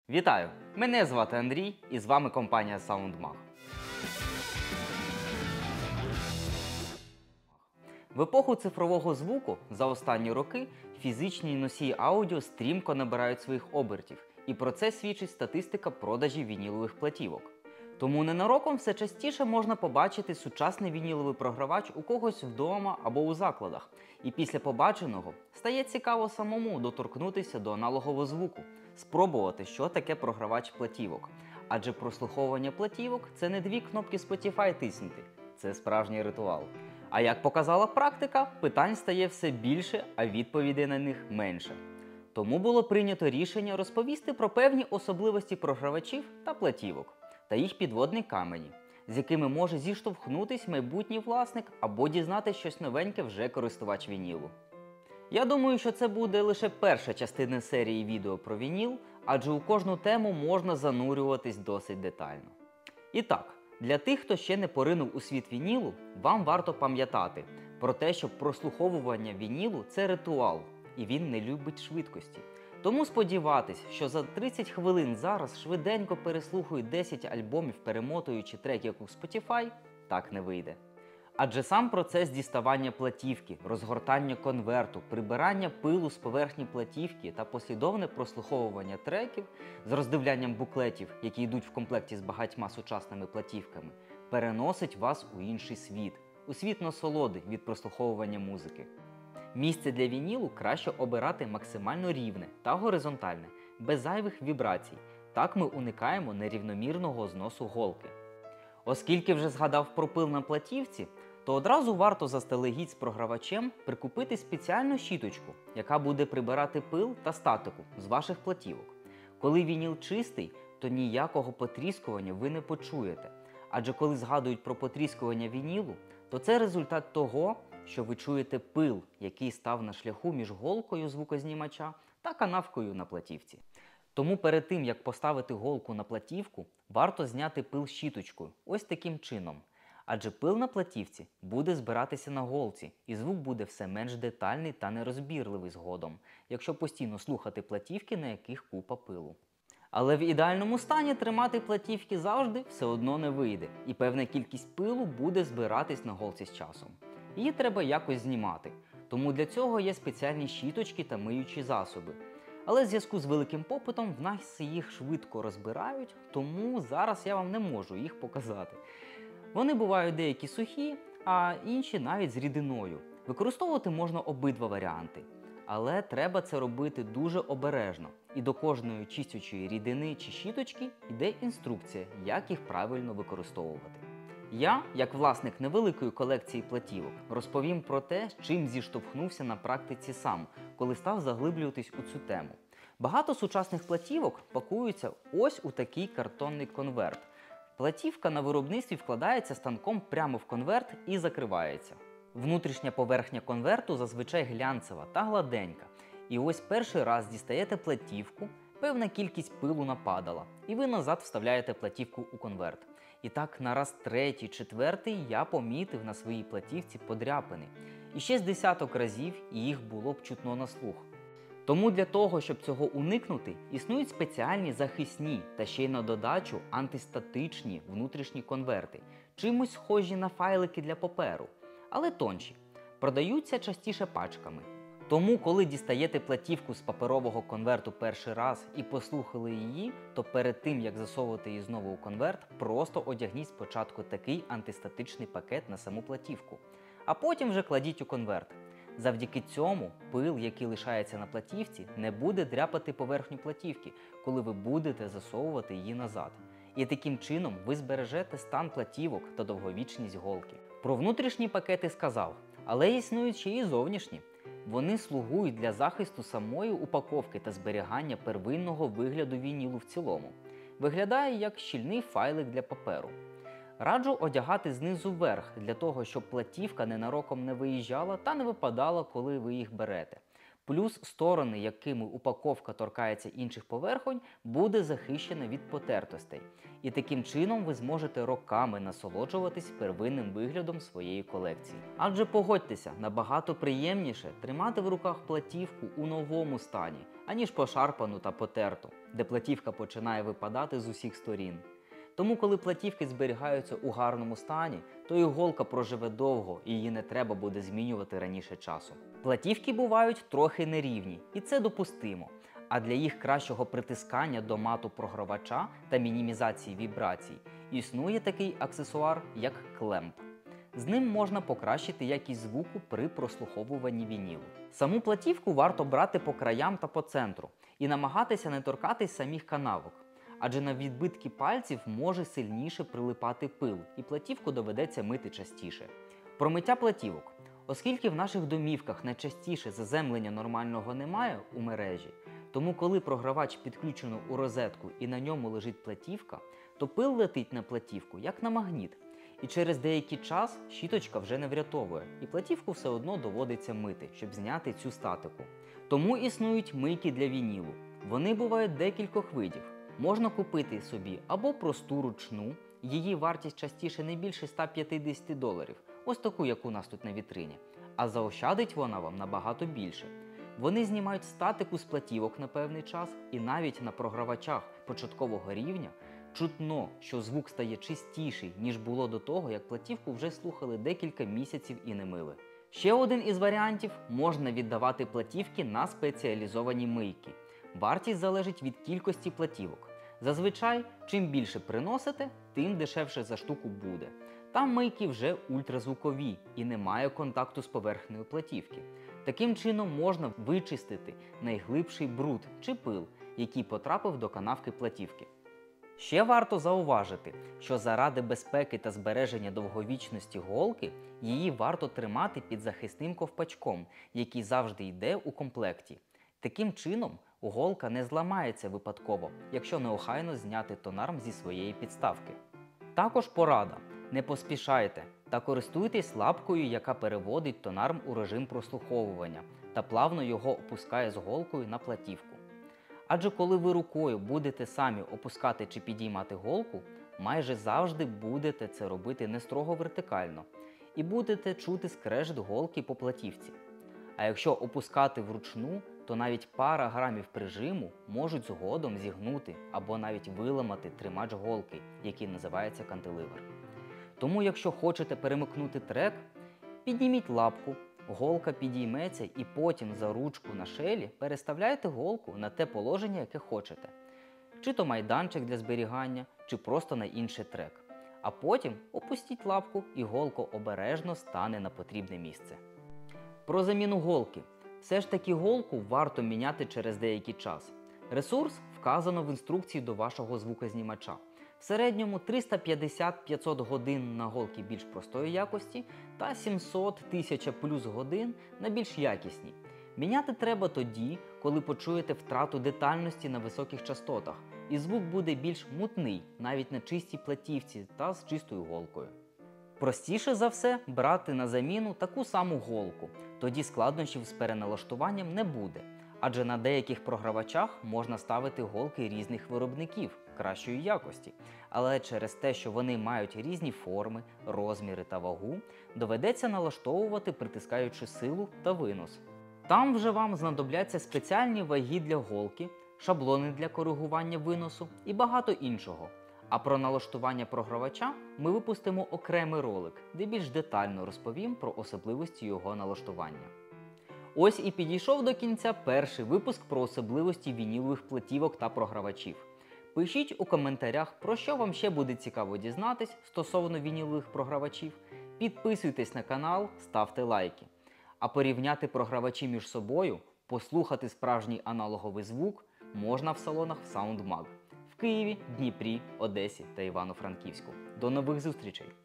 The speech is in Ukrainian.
Вітаю! Мене звати Андрій і з вами компанія SoundMag. В епоху цифрового звуку за останні роки фізичні носії аудіо стрімко набирають своїх обертів, і про це свідчить статистика продажів вінілових платівок. Тому ненароком все частіше можна побачити сучасний вініловий програвач у когось вдома або у закладах. І після побаченого стає цікаво самому доторкнутися до аналогового звуку, спробувати, що таке програвач платівок. Адже прослуховування платівок – це не дві кнопки Spotify тиснути, це справжній ритуал. А як показала практика, питань стає все більше, а відповідей на них менше. Тому було прийнято рішення розповісти про певні особливості програвачів та платівок та їх підводні камені, з якими може зіштовхнутись майбутній власник або дізнатися щось новеньке вже користувач вінілу. Я думаю, що це буде лише перша частина серії відео про вініл, адже у кожну тему можна занурюватись досить детально. І так, для тих, хто ще не поринув у світ вінілу, вам варто пам'ятати про те, що прослуховування вінілу – це ритуал, і він не любить швидкості. Тому сподіватись, що за 30 хвилин зараз швиденько переслухають 10 альбомів, перемотуючи трек як у Spotify, так не вийде. Адже сам процес діставання платівки, розгортання конверту, прибирання пилу з поверхні платівки та послідовне прослуховування треків з роздивлянням буклетів, які йдуть в комплекті з багатьма сучасними платівками, переносить вас у інший світ, у світ насолоди від прослуховування музики. Місце для вінілу краще обирати максимально рівне та горизонтальне, без зайвих вібрацій. Так ми уникаємо нерівномірного зносу голки. Оскільки вже згадав про пил на платівці, то одразу варто заздалегідь з програвачем прикупити спеціальну щіточку, яка буде прибирати пил та статику з ваших платівок. Коли вініл чистий, то ніякого потріскування ви не почуєте. Адже коли згадують про потріскування вінілу, то це результат того, що ви чуєте пил, який став на шляху між голкою звукознімача та канавкою на платівці. Тому перед тим, як поставити голку на платівку, варто зняти пил щіточкою, ось таким чином. Адже пил на платівці буде збиратися на голці, і звук буде все менш детальний та нерозбірливий згодом, якщо постійно слухати платівки, на яких купа пилу. Але в ідеальному стані тримати платівки завжди все одно не вийде, і певна кількість пилу буде збиратись на голці з часом. Її треба якось знімати, тому для цього є спеціальні щіточки та миючі засоби. Але в зв'язку з великим попитом в нас їх швидко розбирають, тому зараз я вам не можу їх показати. Вони бувають деякі сухі, а інші навіть з рідиною. Використовувати можна обидва варіанти. Але треба це робити дуже обережно. І до кожної чистячої рідини чи щіточки йде інструкція, як їх правильно використовувати. Я, як власник невеликої колекції платівок, розповім про те, з чим зіштовхнувся на практиці сам, коли став заглиблюватись у цю тему. Багато сучасних платівок пакуються ось у такий картонний конверт. Платівка на виробництві вкладається станком прямо в конверт і закривається. Внутрішня поверхня конверту зазвичай глянцева та гладенька. І ось перший раз дістаєте платівку, певна кількість пилу нападала, і ви назад вставляєте платівку у конверт. І так на раз третій, четвертий я помітив на своїй платівці подряпини. І ще з десяток разів їх було б чутно на слух. Тому для того, щоб цього уникнути, існують спеціальні захисні та ще й на додачу антистатичні внутрішні конверти, чимось схожі на файлики для паперу, але тонші. Продаються частіше пачками. Тому, коли дістаєте платівку з паперового конверту перший раз і послухали її, то перед тим, як засовувати її знову у конверт, просто одягніть спочатку такий антистатичний пакет на саму платівку, а потім вже кладіть у конверт. Завдяки цьому пил, який лишається на платівці, не буде дряпати поверхню платівки, коли ви будете засовувати її назад. І таким чином ви збережете стан платівок та довговічність голки. Про внутрішні пакети сказав, але існують ще і зовнішні. Вони слугують для захисту самої упаковки та зберігання первинного вигляду вінілу в цілому. Виглядає як щільний файлик для паперу. Раджу одягати знизу вверх, для того, щоб платівка ненароком не виїжджала та не випадала, коли ви їх берете. Плюс сторони, якими упаковка торкається інших поверхонь, буде захищена від потертостей. І таким чином ви зможете роками насолоджуватись первинним виглядом своєї колекції. Адже погодьтеся, набагато приємніше тримати в руках платівку у новому стані, аніж пошарпану та потерту, де платівка починає випадати з усіх сторін. Тому коли платівки зберігаються у гарному стані, то і голка проживе довго і її не треба буде змінювати раніше часу. Платівки бувають трохи нерівні, і це допустимо. А для їх кращого притискання до мату програвача та мінімізації вібрацій існує такий аксесуар, як клемп. З ним можна покращити якість звуку при прослуховуванні вінілу. Саму платівку варто брати по краям та по центру і намагатися не торкатись самих канавок, адже на відбитки пальців може сильніше прилипати пил, і платівку доведеться мити частіше. Про миття платівок. Оскільки в наших домівках найчастіше заземлення нормального немає у мережі, тому коли програвач підключено у розетку і на ньому лежить платівка, то пил летить на платівку як на магніт. І через деякий час щіточка вже не врятовує, і платівку все одно доводиться мити, щоб зняти цю статику. Тому існують мийки для вінілу. Вони бувають декількох видів. Можна купити собі або просту ручну, її вартість частіше не більше $150, ось таку, як у нас тут на вітрині. А заощадить вона вам набагато більше. Вони знімають статику з платівок на певний час, і навіть на програвачах початкового рівня чутно, що звук стає чистіший, ніж було до того, як платівку вже слухали декілька місяців і не мили. Ще один із варіантів – можна віддавати платівки на спеціалізовані мийки. Вартість залежить від кількості платівок. Зазвичай, чим більше приносите, тим дешевше за штуку буде. Там мийки вже ультразвукові і немає контакту з поверхнею платівки. Таким чином можна вичистити найглибший бруд чи пил, який потрапив до канавки платівки. Ще варто зауважити, що заради безпеки та збереження довговічності голки, її варто тримати під захисним ковпачком, який завжди йде у комплекті. Таким чином, голка не зламається випадково, якщо неохайно зняти тонарм зі своєї підставки. Також порада. Не поспішайте та користуйтесь лапкою, яка переводить тонарм у режим прослуховування та плавно його опускає з голкою на платівку. Адже коли ви рукою будете самі опускати чи підіймати голку, майже завжди будете це робити не строго вертикально і будете чути скрежет голки по платівці. А якщо опускати вручну, то навіть пара грамів прижиму можуть згодом зігнути або навіть виламати тримач голки, який називається кантиливер. Тому якщо хочете перемикнути трек, підніміть лапку, голка підійметься і потім за ручку на шелі переставляйте голку на те положення, яке хочете. Чи то майданчик для зберігання, чи просто на інший трек. А потім опустіть лапку і голка обережно стане на потрібне місце. Про заміну голки. Все ж таки голку варто міняти через деякий час. Ресурс вказано в інструкції до вашого звукознімача. В середньому 350-500 годин на голки більш простої якості та 700-1000 плюс годин на більш якісні. Міняти треба тоді, коли почуєте втрату детальності на високих частотах, і звук буде більш мутний, навіть на чистій платівці та з чистою голкою. Простіше за все брати на заміну таку саму голку, тоді складнощів з переналаштуванням не буде. Адже на деяких програвачах можна ставити голки різних виробників кращої якості, але через те, що вони мають різні форми, розміри та вагу, доведеться налаштовувати притискаючу силу та винос. Там вже вам знадобляться спеціальні ваги для голки, шаблони для коригування виносу і багато іншого. А про налаштування програвача ми випустимо окремий ролик, де більш детально розповім про особливості його налаштування. Ось і підійшов до кінця перший випуск про особливості вінілових платівок та програвачів. Пишіть у коментарях, про що вам ще буде цікаво дізнатись стосовно вінілових програвачів. Підписуйтесь на канал, ставте лайки. А порівняти програвачі між собою, послухати справжній аналоговий звук можна в салонах SoundMag в Києві, Дніпрі, Одесі та Івано-Франківську. До нових зустрічей!